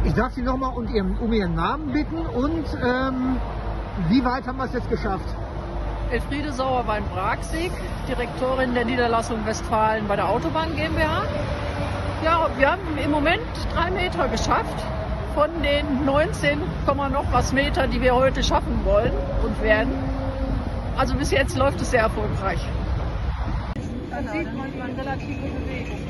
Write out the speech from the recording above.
Ich darf Sie nochmal um Ihren Namen bitten und wie weit haben wir es jetzt geschafft? Elfriede Sauerwein-Braksig, Direktorin der Niederlassung Westfalen bei der Autobahn GmbH. Ja, wir haben im Moment 3 Meter geschafft von den 19, noch was Meter, die wir heute schaffen wollen und werden. Also bis jetzt läuft es sehr erfolgreich. Da sieht man die relative Bewegung.